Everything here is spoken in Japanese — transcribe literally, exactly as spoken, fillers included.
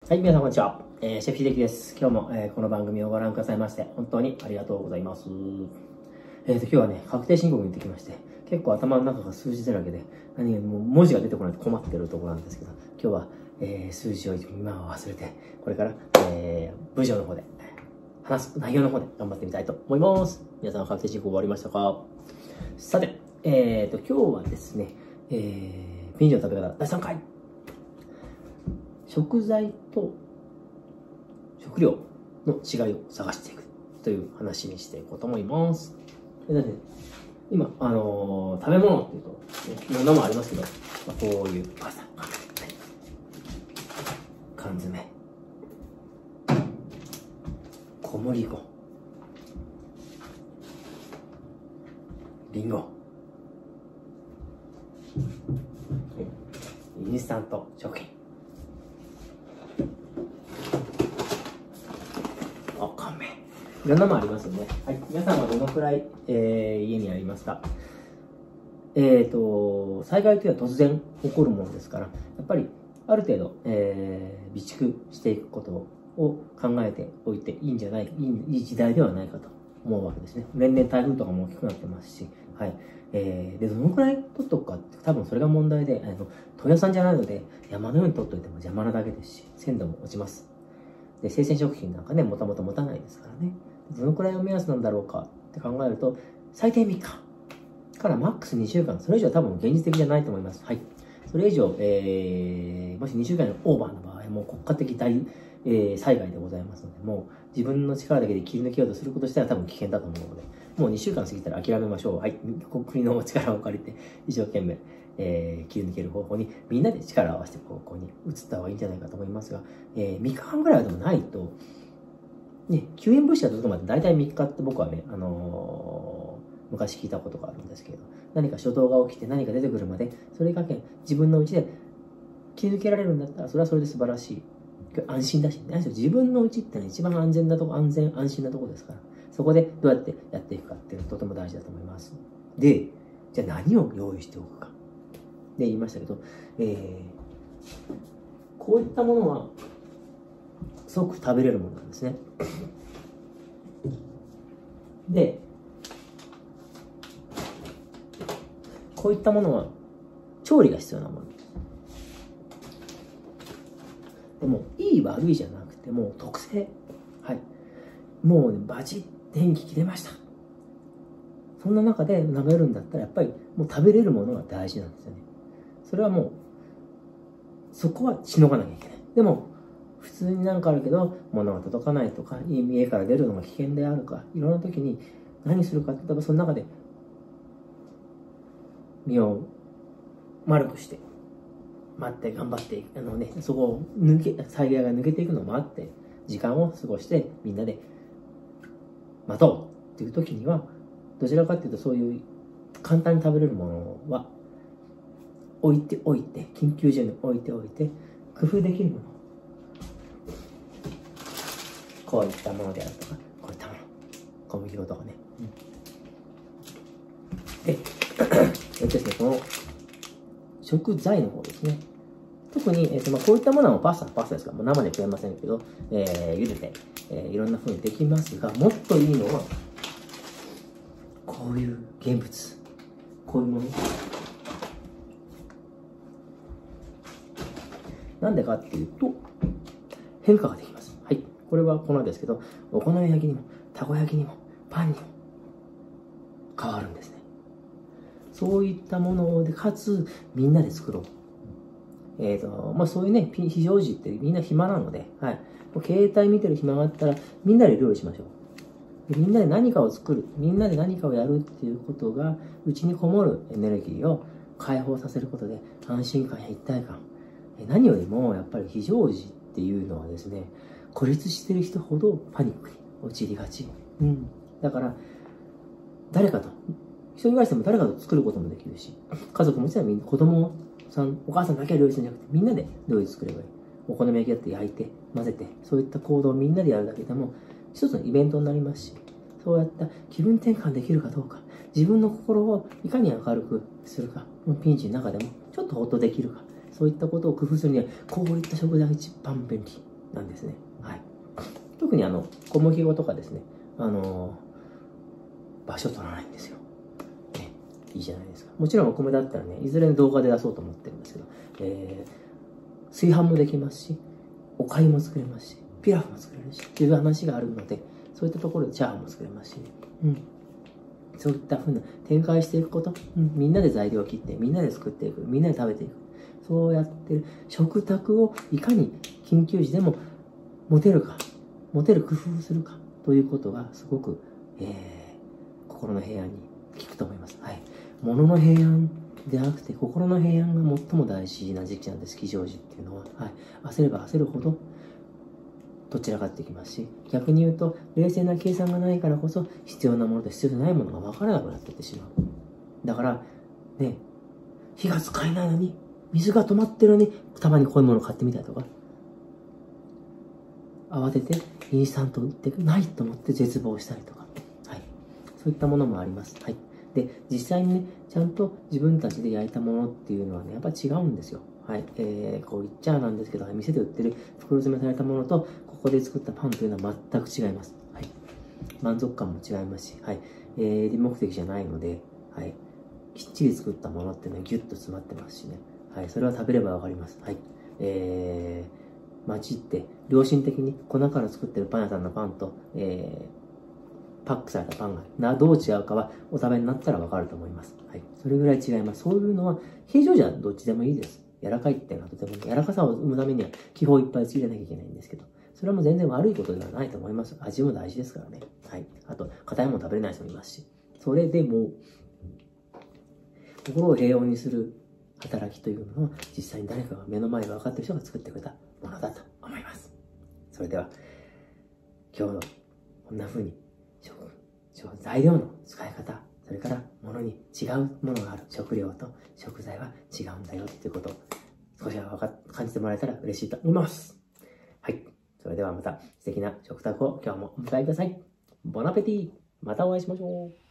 はい、皆さんこんにちは。えー、シェフ秀樹です。今日も、えー、この番組をご覧くださいまして、本当にありがとうございます。えーと、今日はね、確定申告に行ってきまして、結構頭の中が数字だらけで、何もう文字が出てこないと困ってるところなんですけど、今日は、えー、数字を今は忘れて、これから、えー、部署の方で、話す内容の方で頑張ってみたいと思います。皆さん確定申告終わりましたか？さて、えーと、今日はですね、えー、ピンチの食べ方だいさんかい。食材と食料の違いを探していくという話にしていこうと思います。でね、今、あのー、食べ物っていうと、ね、いろんなものありますけど、まあ、こういうパスタ、はい、缶詰、小麦粉、リンゴ、インスタント食品、いろんなものありますよね。はい。皆さんはどのくらい、えー、家にありますか？えっと、災害というのは突然起こるものですから、やっぱりある程度、えー、備蓄していくことを考えておいていいんじゃない、いい、いい時代ではないかと思うわけですね。年々台風とかも大きくなってますし、はい。えー、で、どのくらい取っとくかって、多分それが問題で、あの、問屋さんじゃないので、山のように取っといても邪魔なだけですし、鮮度も落ちます。で、生鮮食品なんかね、もともと持たないですからね。どのくらいの目安なんだろうかって考えると、最低みっかからマックスにしゅうかん、それ以上は多分現実的じゃないと思います。はい。それ以上、えー、もしにしゅうかんのオーバーの場合、もう国家的大、えー、災害でございますので、もう自分の力だけで切り抜けようとすること自体は多分危険だと思うので、もうにしゅうかん過ぎたら諦めましょう。はい。国の力を借りて、一生懸命、えー、切り抜ける方法に、みんなで力を合わせていく方向に移った方がいいんじゃないかと思いますが、えー、みっかかんぐらいはでもないと、ね、救援物資が届くまで大体みっかって僕はね、あのー、昔聞いたことがあるんですけど、何か初動が起きて何か出てくるまで、それがけん自分のうちで切り抜けられるんだったら、それはそれで素晴らしい。安心だし、ね、自分のうちってのは一番安全なとこ、安全、安心なとこですから、そこでどうやってやっていくかっていうのはとても大事だと思います。で、じゃあ何を用意しておくか。で、言いましたけど、えー、こういったものは、即食べれるものなんですね。で、こういったものは調理が必要なものです。でも、いい悪いじゃなくて、もう特性。はい。もう、ね、バチッ電気切れました。そんな中で食べるんだったら、やっぱりもう食べれるものが大事なんですよね。それはもう、そこはしのがなきゃいけない。でも、普通になんかあるけど、物が届かないとか、家から出るのが危険であるか、いろんな時に何するかって言ったら、その中で、身を丸くして、待って頑張って、あのね、そこを抜け、災害が抜けていくのを待って、時間を過ごして、みんなで待とうっていう時には、どちらかっていうと、そういう簡単に食べれるものは、置いておいて、緊急時に置いておいて、工夫できるもの。こういったものであるとか、こういったもの。小麦粉とかね。うん、で、えっとですね、この食材の方ですね。特に、えっとまあ、こういったものはパスタ、パスタですから、もう生で食えませんけど、えー、茹でて、えー、いろんな風にできますが、もっといいのは、こういう現物。こういうもの。なんでかっていうと、変化ができます。はい。これは粉ですけど、お好み焼きにも、たこ焼きにも、パンにも変わるんですね。そういったもので、かつ、みんなで作ろう。えっと、まあそういうね、非常時ってみんな暇なので、はい。携帯見てる暇があったら、みんなで料理しましょう。でみんなで何かを作る、みんなで何かをやるっていうことが、うちにこもるエネルギーを解放させることで、安心感や一体感。何よりも、やっぱり非常時っていうのはですね、孤立してる人ほどパニックに陥りがち。うん。だから、誰かと、一人暮らしでも誰かと作ることもできるし、家族もちろんみんな子供さん、お母さんだけは料理するんじゃなくて、みんなで料理作ればいい。お好み焼きだって焼いて、混ぜて、そういった行動をみんなでやるだけでも、一つのイベントになりますし、そうやった気分転換できるかどうか、自分の心をいかに明るくするか、ピンチの中でもちょっとほっとできるか、そういったことを工夫するには、こういった食材が一番便利。 なんですね。はい。特にあの、小麦粉とかですね、あのー、場所取らないんですよ。ね、いいじゃないですか。もちろんお米だったらね、いずれ動画で出そうと思ってるんですけど、えー、炊飯もできますし、お粥も作れますし、ピラフも作れるし、っていう話があるので、そういったところでチャーハンも作れますしね。うん。そういった風な展開していくこと、うん、みんなで材料を切って、みんなで作っていく、みんなで食べていく。そうやってる食卓をいかに緊急時でも持てるか、持てる工夫をするかということがすごく、えー、心の平安に効くと思います。はい。物の平安ではなくて、心の平安が最も大事な時期なんです、非常時っていうのは。はい。焦れば焦るほど、どちらかってきますし、逆に言うと、冷静な計算がないからこそ、必要なものと必要じゃないものが分からなくなっていってしまう。だから、ね、火が使えないのに、水が止まってるのに、たまにこういうものを買ってみたりとか、慌ててインスタント売ってないと思って絶望したりとか、はい。そういったものもあります。はい。で、実際にね、ちゃんと自分たちで焼いたものっていうのはね、やっぱ違うんですよ。はい。えー、こう言っちゃなんですけど、店で売ってる袋詰めされたものと、ここで作ったパンというのは全く違います。はい。満足感も違いますし、はい。えー、利目的じゃないので、はい。きっちり作ったものっていうのはギュッと詰まってますしね。はい。それは食べればわかります。はい。えー、街って良心的に粉から作ってるパン屋さんのパンと、えー、パックされたパンがなどう違うかはお食べになったらわかると思います。はい。それぐらい違います。そういうのは、平常時はどっちでもいいです。柔らかいっていうのはとても、柔らかさを生むためには気泡いっぱいつけなきゃいけないんですけど、それはもう全然悪いことではないと思います。味も大事ですからね。はい。あと、硬いもの食べれない人もいますし。それでも、心を平穏にする働きというのは、実際に誰かが目の前で分かっている人が作ってくれたものだと思います。それでは、今日のこんな風に食、材料の使い方、それから物に違うものがある。食料と食材は違うんだよということを少しは分か感じてもらえたら嬉しいと思います。はい。それではまた素敵な食卓を今日もお迎えください。ボナペティ！またお会いしましょう。